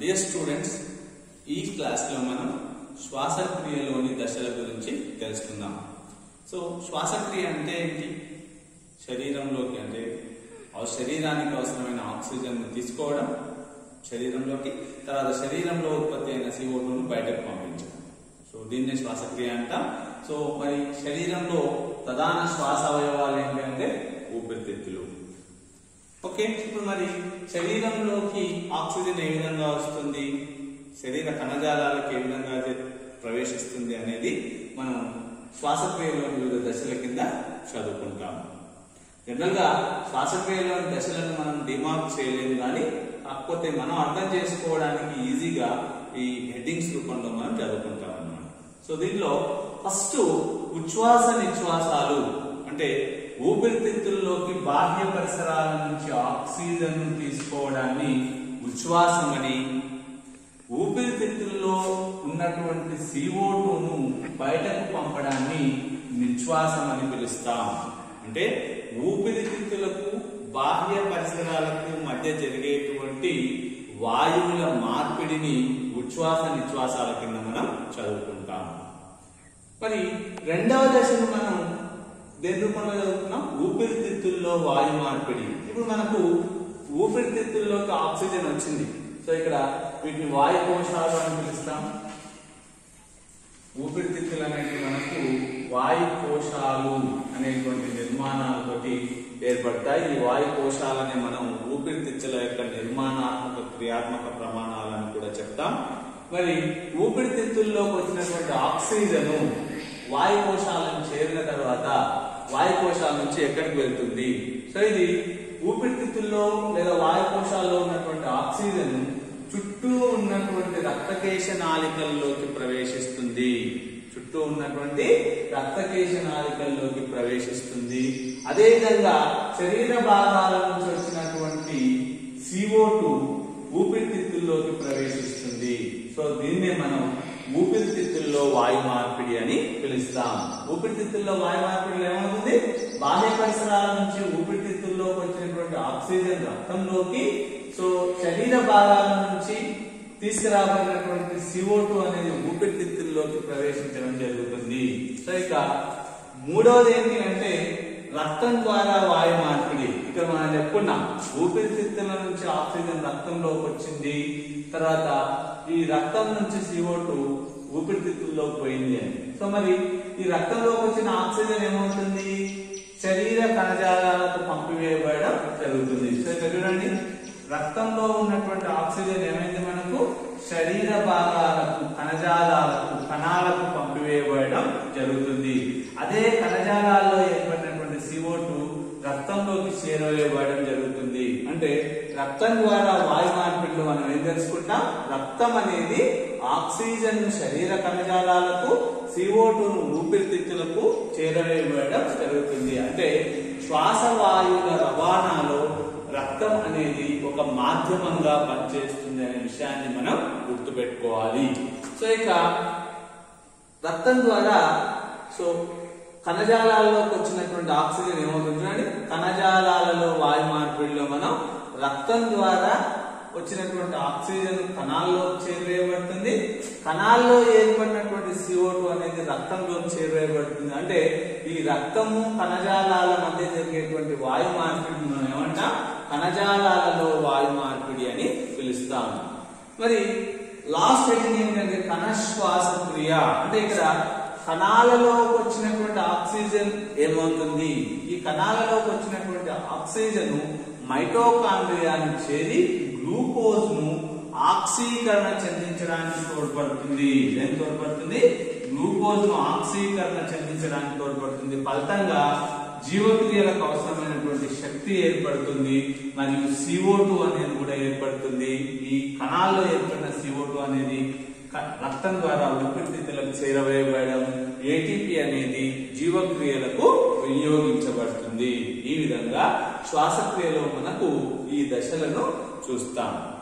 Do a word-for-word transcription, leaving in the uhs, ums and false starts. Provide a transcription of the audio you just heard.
Dear students, ఈ class లో మనం శ్వాసక్రియలోని దశల గురించి తెలుసుకుందాం. సో శ్వాసక్రియ అంటే ఏంటి? శరీరంలోకి అంటే శరీరానికి అవసరమైన ఆక్సిజన్ తీసుకోవడం శరీరంలోకి, తర్వాత శరీరంలో ఉత్పత్తి అయిన సి ఓ టూ ను బయటకు పంపించడం. సో దీన్నే శ్వాసక్రియ అంటాం. సో మరి శరీరంలో ప్రధాన శ్వాస అవయవాలు ఏంటంటే ఊపిరితిత్తులు. ఓకే, ఇప్పుడు మరి శరీరంలోకి ఆక్సిజన్ ఏ విధంగా వస్తుంది, శరీర కణజాలాలకు ఏ విధంగా ప్రవేశిస్తుంది అనేది మనం శ్వాసక్రియలోని వివిధ దశల కింద చదువుకుంటాము. జనరల్ గా శ్వాసక్రియలోని దశలను మనం డిమార్క్ చేయలేము, కానీ కాకపోతే మనం అర్థం చేసుకోవడానికి ఈజీగా ఈ హెడ్డింగ్స్ రూపంలో మనం చదువుకుంటాం అన్నమాట. సో దీనిలో ఫస్ట్ ఉచ్ఛ్వాస నిశ్వాసాలు అంటే ఊపిరితిత్తుల్లోకి బాహ్య పరిసరాల నుంచి ఆక్సిజన్ తీసుకోవడాన్ని ఉచ్ఛ్వాసం అని, ఊపిరితిత్తుల్లో ఉన్నటువంటి సి ఓ టూ ను బయటకు పంపడాన్ని నిశ్వాసం అని పిలుస్తాం. అంటే ఊపిరితిత్తులకు బాహ్య పరిసరాలకు మధ్య జరిగేటువంటి వాయువుల మార్పిడిని ఉచ్ఛ్వాస నిశ్వాసాల కింద మనం చదువుకుంటాం. మరి రెండవ దశను మనం దేని రూపంలో చదువుతున్నాం? ఊపిరితిత్తుల్లో వాయు మార్పిడి. ఇప్పుడు మనకు ఊపిరితిత్తుల్లోకి ఆక్సిజన్ వచ్చింది. సో ఇక్కడ వీటిని వాయు కోశాలు అని పిలుస్తాం. ఊపిరితిత్తులు అనేవి మనకు వాయు కోశాలు అనేటువంటి నిర్మాణాలతోటి ఏర్పడతాయి. ఈ వాయు కోశాలని మనం ఊపిరితిత్తుల యొక్క నిర్మాణాత్మక క్రియాత్మక ప్రమాణాలను కూడా చెప్తాం. మరి ఊపిరితిత్తుల్లోకి వచ్చినటువంటి ఆక్సిజన్ వాయు కోశాలను చేరిన తర్వాత వాయు కోశాల నుంచి ఎక్కడికి వెళ్తుంది? సో ఇది ఊపిరితిత్తుల్లో లేదా వాయు కోశాల్లో ఉన్నటువంటి ఆక్సిజన్ చుట్టూ ఉన్నటువంటి రక్తకేశ నాళికల్లోకి ప్రవేశిస్తుంది. చుట్టూ ఉన్నటువంటి రక్తకేశ నాళికల్లోకి ప్రవేశిస్తుంది. అదేవిధంగా శరీర భాగాల నుంచి వచ్చినటువంటి సి ఓ టూ ఊపిరితిత్తుల్లోకి ప్రవేశిస్తుంది. సో దీన్నే మనం ఊపిరితిత్తుల్లో వాయు మార్పిడి అని పిలుస్తాం. ఊపిరితిత్తుల్లో వాయు మార్పిడి ఏమవుతుంది? బాహ్య పరిసరాల నుంచి ఊపిరితిత్తుల్లోకి వచ్చినటువంటి ఆక్సిజన్ రక్తంలోకి, సో శరీర భాగాల నుంచి తీసుకురాబడినటువంటి సి ఓ టూ అనేది ఊపిరితిత్తుల్లోకి ప్రవేశించడం జరుగుతుంది. సో ఇక మూడవది ఏంటి అంటే రక్తం ద్వారా వాయు మార్పిడి. ఇక్కడ మనం చెప్పుకున్నాం ఊపిరితిత్తుల నుంచి ఆక్సిజన్ రక్తంలోకి వచ్చింది, తర్వాత ఈ రక్తం నుంచి సి ఓ టూ ఊపిరితిత్తుల్లోకి పోయింది అని. సో మరి ఈ రక్తంలోకి వచ్చిన ఆక్సిజన్ ఏమవుతుంది? శరీర కణజాలాలకు పంపివేయబడడం జరుగుతుంది. సో ఇక్కడ చూడండి, రక్తంలో ఉన్నటువంటి ఆక్సిజన్ ఏమైంది? మనకు శరీర భాగాలకు కణజాలాలకు కణాలకు పంపివేయబడడం జరుగుతుంది. అదే కణజాలాల్లో ఏర్పడినటువంటి సి ఓ టూ రక్తంలోకి చేరవేయబడడం జరుగుతుంది. అంటే రక్తం ద్వారా వాయు మార్పిడిలో మనం ఏం తెలుసుకుంటాం? రక్తం అనేది ఆక్సిజన్ శరీర కణజాలాలకు, సి ఓ టూ ను ఊపిరితిత్తులకు చేరవేయబడడం జరుగుతుంది. అంటే శ్వాసవాయువుల రవాణాలో రక్తం అనేది ఒక మాధ్యమంగా పనిచేస్తుంది అనే విషయాన్ని మనం గుర్తుపెట్టుకోవాలి. సో ఇక రక్తం ద్వారా సో కణజాలాల్లోకి వచ్చినటువంటి ఆక్సిజన్ ఏమవుతుంది చూడండి, కణజాలాలలో వాయు మార్పిడిలో మనం రక్తం ద్వారా వచ్చినటువంటి ఆక్సిజన్ కణాల్లో చేరవేయబడుతుంది. కణాల్లో ఏర్పడినటువంటి సి ఓ టూ అనేది రక్తంలో చేరవేయబడుతుంది. అంటే ఈ రక్తము కణజాలాల మధ్య జరిగేటువంటి వాయు మార్పిడిని మనం ఏమంటాం? కణజాలాలలో వాయు మార్పిడి అని పిలుస్తాం. మరి లాస్ట్ హెడ్డింగ్ ఏంటంటే కణశ్వాస క్రియ. అంటే ఇక్కడ కణాలలోకి వచ్చినటువంటి ఆక్సిజన్ ఏమవుతుంది? ఈ కణాలలోకి వచ్చినటువంటి ఆక్సిజన్ మైటోకాండ్రియాను చేరి గ్లూకోజ్ ను ఆక్సీకరణ చెందించడానికి తోడ్పడుతుంది. ఏం తోడ్పడుతుంది? గ్లూకోజ్ ను ఆక్సీకరణ చెందించడానికి తోడ్పడుతుంది. ఫలితంగా జీవక్రియలకు అవసరమైనటువంటి శక్తి ఏర్పడుతుంది. మరియు సి ఓ టూ అనేది కూడా ఏర్పడుతుంది. ఈ కణాల్లో ఏర్పడిన సి ఓ టూ అనేది రక్తం ద్వారా ఊపిరితిత్తులకు చేరవేయబడడం, ఏ టీ పీ అనేది జీవక్రియలకు వినియోగించబడుతుంది. ఈ విధంగా శ్వాసక్రియలో మనకు ఈ దశలను చూస్తాం.